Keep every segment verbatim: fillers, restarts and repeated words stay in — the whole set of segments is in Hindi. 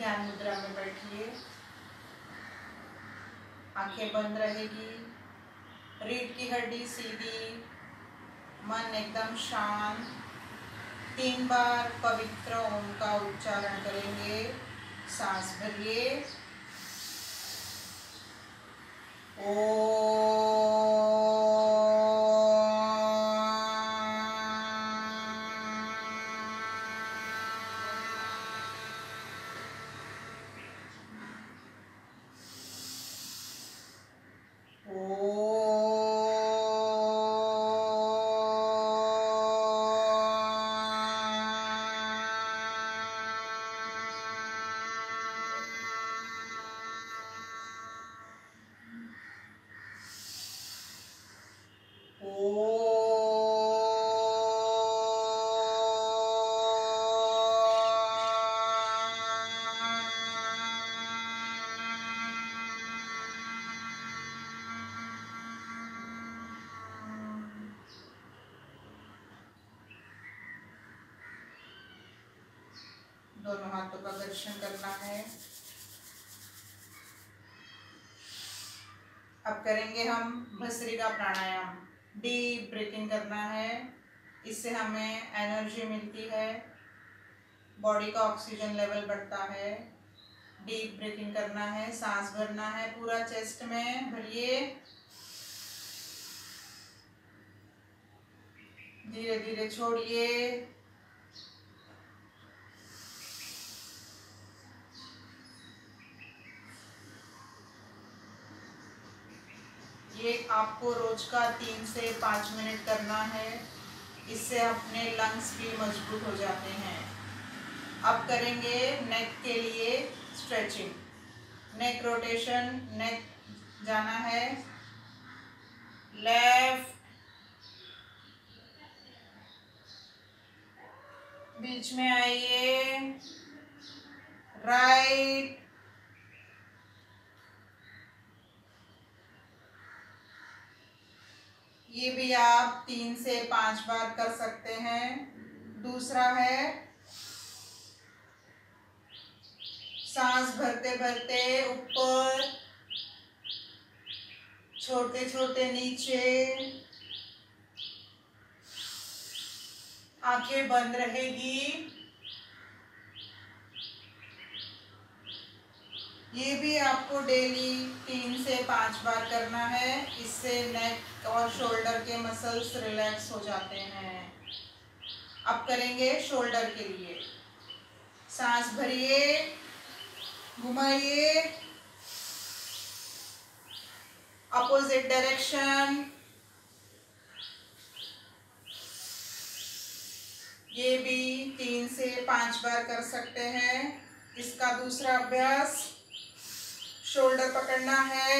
ध्यान मुद्रा में बैठिए, आंखें बंद रहेगी, रीढ़ की हड्डी सीधी, मन एकदम शांत। तीन बार पवित्र ओम का उच्चारण करेंगे। सांस भरिए, ओ दोनों हाथों का घर्षण करना है। अब करेंगे हम भस्त्रिका प्राणायाम। डीप ब्रीथिंग करना है, इससे हमें एनर्जी मिलती है, बॉडी का ऑक्सीजन लेवल बढ़ता है। डीप ब्रीथिंग करना है, सांस भरना है, पूरा चेस्ट में भरिए, धीरे धीरे छोड़िए। ये आपको रोज का तीन से पाँच मिनट करना है, इससे अपने लंग्स भी मजबूत हो जाते हैं। अब करेंगे नेक के लिए स्ट्रेचिंग। नेक रोटेशन, नेक जाना है लेफ्ट, बीच में आइए, राइट, ये भी आप तीन से पांच बार कर सकते हैं। दूसरा है सांस भरते भरते ऊपर, छोटे छोटे नीचे, आंखें बंद रहेगी। ये भी आपको डेली तीन से पांच बार करना है, इससे नेक और शोल्डर के मसल्स रिलैक्स हो जाते हैं। अब करेंगे शोल्डर के लिए। सांस भरिए, घुमाइए, अपोजिट डायरेक्शन। ये भी तीन से पांच बार कर सकते हैं। इसका दूसरा अभ्यास, शोल्डर पकड़ना है,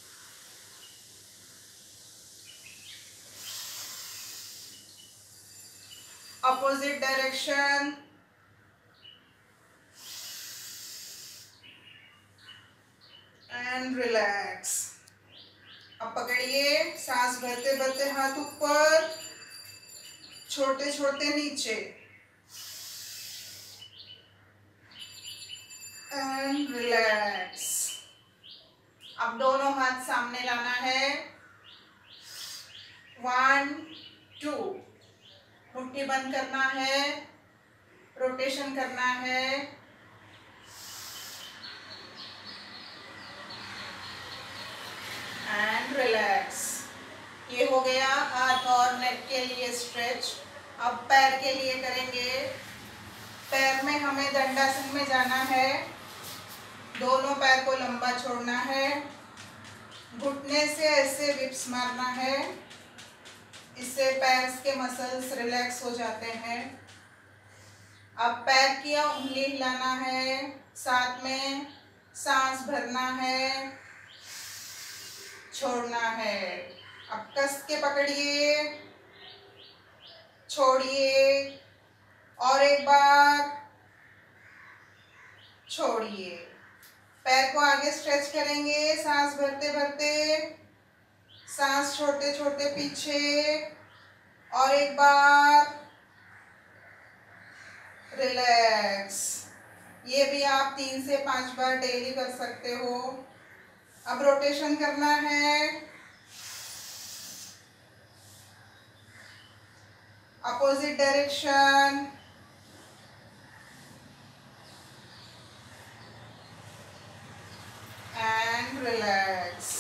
अपोजिट डायरेक्शन, एंड रिलैक्स। अब पकड़िए, सांस भरते भरते हाथ ऊपर, छोटे छोटे नीचे, एंड रिलैक्स। अब दोनों हाथ सामने लाना है, वन टू, मुट्ठी बंद करना है, रोटेशन करना है, एंड रिलैक्स। ये हो गया हाथ और नेक के लिए स्ट्रेच। अब पैर के लिए करेंगे। पैर में हमें दंडासन में जाना है, दोनों पैर को लंबा छोड़ना है, घुटने से ऐसे विप्स मारना है, इससे पैर के मसल्स रिलैक्स हो जाते हैं। अब पैर की उंगली हिलाना है, साथ में सांस भरना है, छोड़ना है। अब कस के पकड़िए, छोड़िए, और एक बार छोड़िए। पैर को आगे स्ट्रेच करेंगे, सांस भरते भरते, सांस छोड़ते छोड़ते पीछे, और एक बार रिलैक्स। ये भी आप तीन से पांच बार डेली कर सकते हो। अब रोटेशन करना है, अपोजिट डायरेक्शन, एंड रिलैक्स।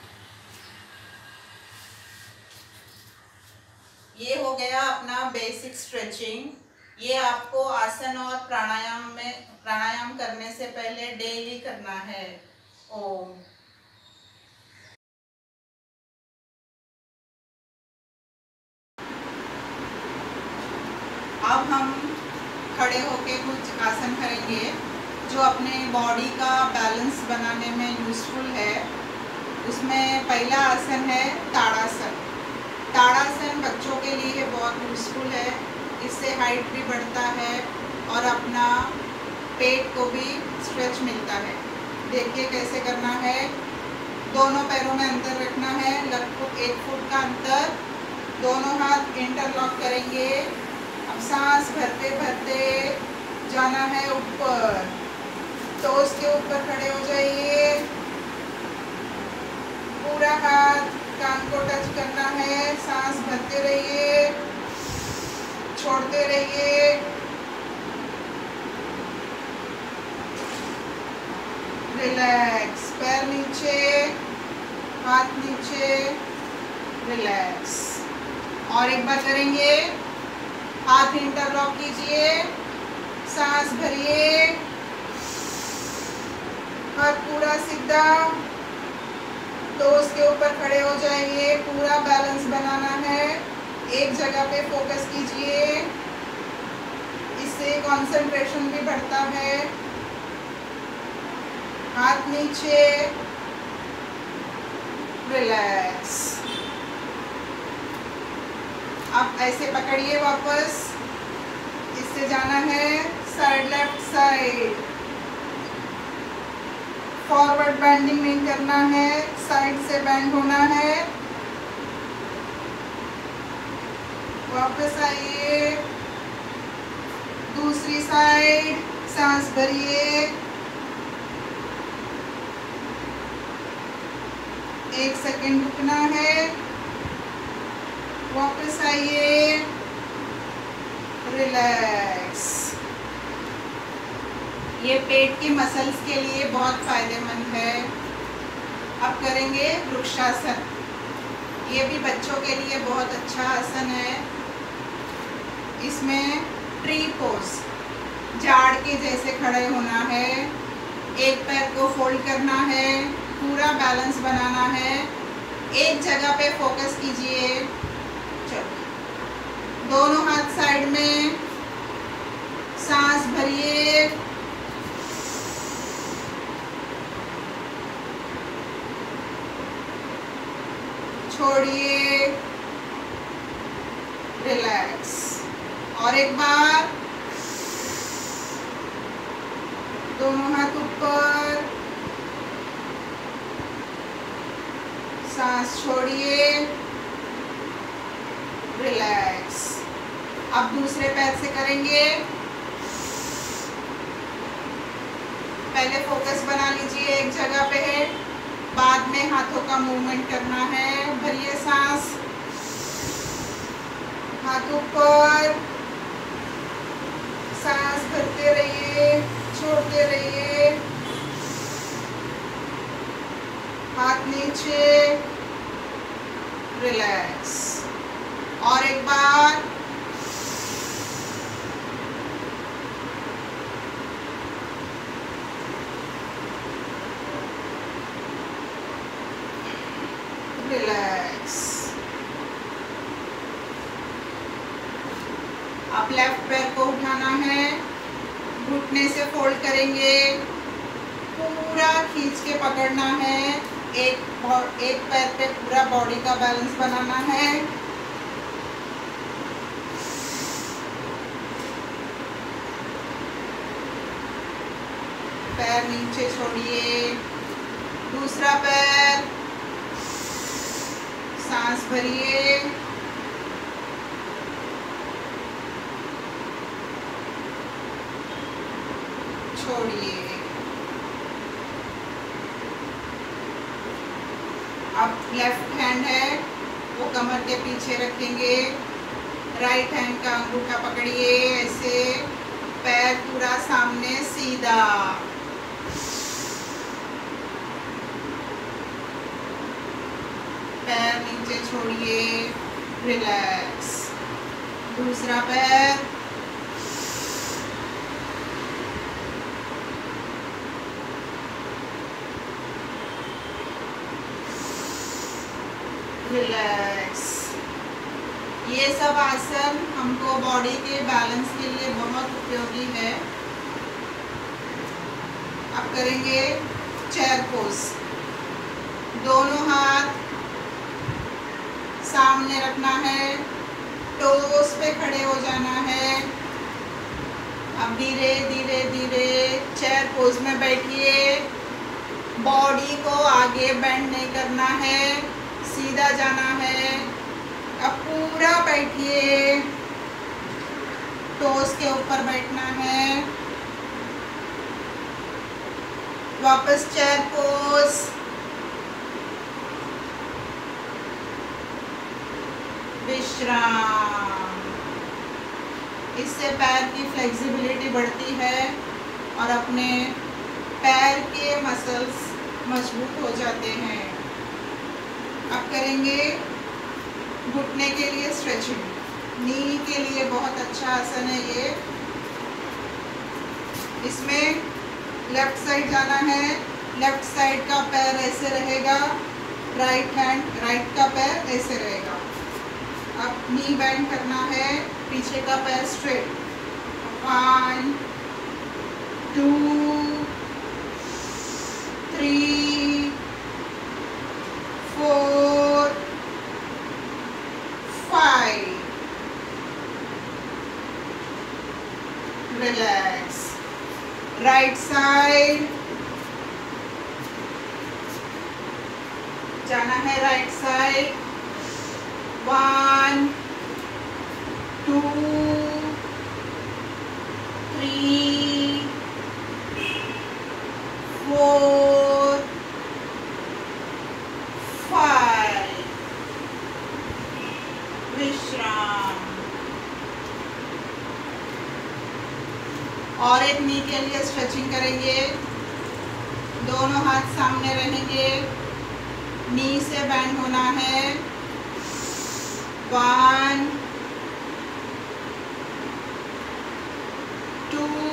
ये हो गया अपना बेसिक स्ट्रेचिंग। ये आपको आसन और प्राणायाम में प्राणायाम करने से पहले डेली करना है। ओम। अब हम खड़े होके कुछ आसन करेंगे जो अपने बॉडी का बैलेंस बनाने में यूज़फुल है। उसमें पहला आसन है ताड़ासन। ताड़ासन बच्चों के लिए बहुत यूज़फुल है। इससे हाइट भी बढ़ता है और अपना पेट को भी स्ट्रेच मिलता है। देखिए कैसे करना है। दोनों पैरों में अंतर रखना है, लगभग एक फुट का अंतर। दोनों हाथ इंटरलॉक करेंगे। अब सांस भरते भरते जाना है ऊपर, तो उसके ऊपर खड़े हो जाइए। पूरा हाथ कान को टच करना है। सांस भरते रहिए, छोड़ते रहिए। रिलैक्स। पैर नीचे, हाथ नीचे, रिलैक्स। और एक बार करेंगे। हाथ इंटरलॉक कीजिए, सांस भरिए, हाथ पूरा सीधा, तो उसके ऊपर खड़े हो जाइए। पूरा बैलेंस बनाना है, एक जगह पे फोकस कीजिए। इससे कंसंट्रेशन भी बढ़ता है। हाथ नीचे, रिलैक्स। अब ऐसे पकड़िए वापस। इससे जाना है side, left side. Forward bending नहीं करना है, साइड से बेंड होना है। वापस आइए, दूसरी साइड। सांस भरिए, एक सेकंड रुकना है। वापस आइए, रिलैक्स। ये पेट की मसल्स के लिए बहुत फायदेमंद है। अब करेंगे वृक्षासन। ये भी बच्चों के लिए बहुत अच्छा आसन है। इसमें ट्री पोज, झाड़ के जैसे खड़े होना है। एक पैर को फोल्ड करना है, पूरा बैलेंस बनाना है। एक जगह पे फोकस कीजिए। चलो, दोनों हाथ साइड में। सांस भरिए, छोड़िए, रिलैक्स। और एक बार, दोनों हाथ ऊपर, सांस छोड़िए, रिलैक्स। अब दूसरे पैर से करेंगे। पहले फोकस बना लीजिए, एक जगह पे है, बाद में हाथों का मूवमेंट करना है। भरिए सांस, हाथ ऊपर, सांस भरते रहिए, छोड़ते रहिए। हाथ नीचे, रिलैक्स। और एक बार, रिलैक्स। अब लेफ्ट पैर को उठाना है, घुटने से फोल्ड करेंगे, पूरा खींच के पकड़ना है। एक एक पैर पे पूरा बॉडी का बैलेंस बनाना है। पैर नीचे छोड़िए, दूसरा पैर, सांस भरिए, छोड़िए। छोड़िए। अब लेफ्ट हैंड है वो कमर के पीछे रखेंगे, राइट हैंड का अंगूठा पकड़िए ऐसे, पैर पूरा सामने सीधा, पैर नीचे छोड़िए, रिलैक्स। दूसरा पैर, रिलैक्स। ये सब आसन हमको बॉडी के बैलेंस के लिए बहुत उपयोगी है। अब करेंगे चेयर पोज। दोनों हाथ सामने रखना है, टोस पे खड़े हो जाना है। अब धीरे धीरे धीरे चेयर पोज में बैठिए, बॉडी को आगे बेंड नहीं करना है, सीधा जाना है। अब पूरा बैठिए, टोस के ऊपर बैठना है। वापस चेयर पोज, विश्राम। इससे पैर की फ्लेक्सिबिलिटी बढ़ती है और अपने पैर के मसल्स मजबूत हो जाते हैं। अब करेंगे घुटने के लिए स्ट्रेचिंग। नी के लिए बहुत अच्छा आसन है ये। इसमें लेफ्ट साइड जाना है, लेफ्ट साइड का पैर ऐसे रहेगा, राइट हैंड राइट का पैर ऐसे रहेगा। अब नी बेंड करना है, पीछे का पैर straight. One two three four five, relax. Right side जाना है, right side. One two three four five, विश्राम। और एक नी के लिए स्ट्रेचिंग करेंगे। दोनों हाथ सामने रहेंगे, नी से बैंड होना है। One two